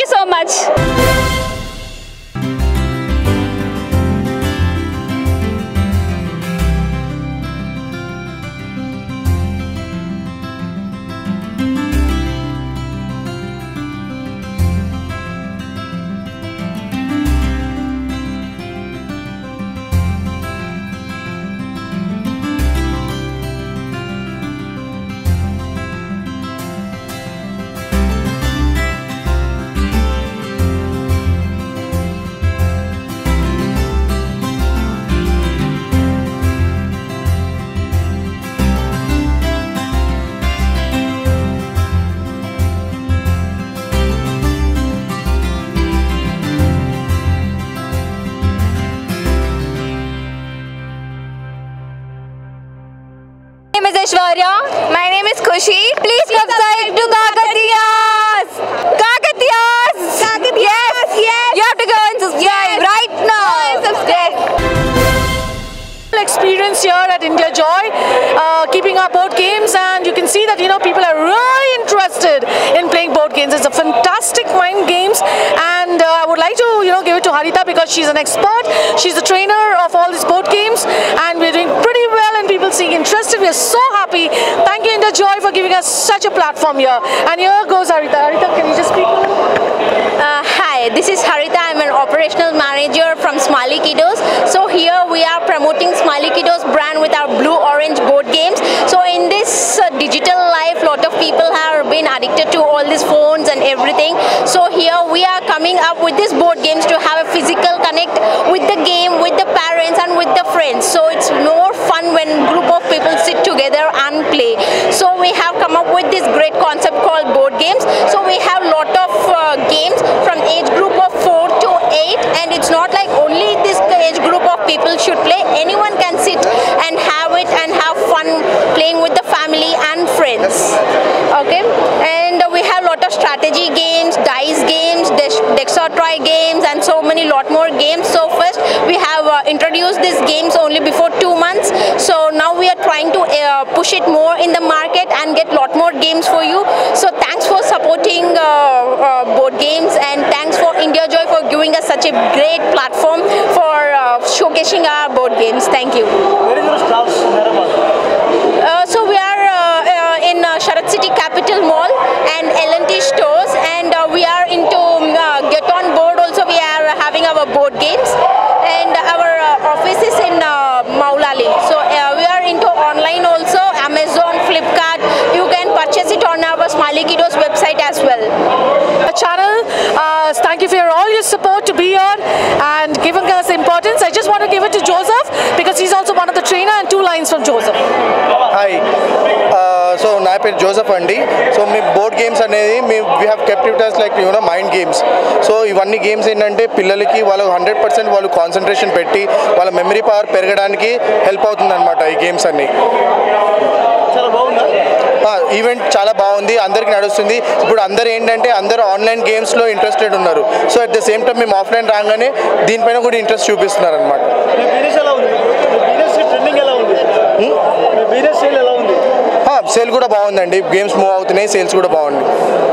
so much. My name is Aishwarya. My name is Khushi. Please subscribe to Kakatiyas. Kakatiyas. Yes. You have to go and subscribe right now. Subscribe. Experience here at India Joy, keeping our board games, and you can see that people are really interested in playing board games. It's a fantastic mind games, and I would like to give it to Harita because she's an expert. She's a trainer of all these board games, and we're doing pretty well, and people seeing interested. We're so happy. Thank you, India Joy, for giving us such a platform here. And here goes Harita. Harita, can you just speak? Hi, this is Harita. I'm an operational manager from Smiley Kiddos. So here we are promoting Smiley Kiddos brand with our blue-orange board games. So in this digital life, lot of people have been addicted to all these phones and everything. So here we are coming up with these board games to have a physical connect with the game, with the parents and with the friends. So it's more fun when group of people sit together and play. So we have come up with this great concept called board games. So we have lot of games from age group of 4 to 8, and it's not like only this age group of people should play. Anyone can sit and have it and have fun playing with the family and friends. Okay, and we have lot of strategy games, dice games, Dexotry games, and so many lot more games. So first we have introduced these games only before 2 months. So now we are trying to push it more in the market and get lot more games for you. So thanks for supporting board games, and thanks for India Joy for giving us such a great platform for showcasing our board games. Thank you. Where is your staff in Hyderabad? So we are in Sharat City Capital Mall and L&T stores, and we are into Get On Board also. We are having our board games, and our office is in Maulali. So we are into online also, Amazon, Flipkart. You can purchase it on our Smiley Kiddos website as well. Channel, thank you for all your support to be here and giving us importance. I just want to give it to Joseph because he's also one of the trainer, and 2 lines from Joseph. Hi. So నా పేరు Joseph అండి. So మీ board games అనేది we have kept it as like mind games. So ఇవన్నీ games ఏంటంటే పిల్లలకి వాళ్ళు 100% వాళ్ళు కాన్సన్ట్రేషన్ పెట్టి వాళ్ళ మెమరీ పవర్ పెరగడానికి హెల్ప్ అవుతుంది అనమాట ఈ గేమ్స్ అన్ని. ఈవెంట్ చాలా బాగుంది, అందరికి నడుస్తుంది. ఇప్పుడు అందరు ఏంటంటే అందరూ ఆన్లైన్ గేమ్స్లో ఇంట్రెస్టెడ్ ఉన్నారు. So at the same time మేము ఆఫ్లైన్ రాగానే దీనిపైన కూడా ఇంట్రెస్ట్ చూపిస్తున్నారు అనమాట. సేల్ కూడా బాగుందండి, గేమ్స్ మూవ్ అవుతున్నాయి, సేల్స్ కూడా బాగుంది.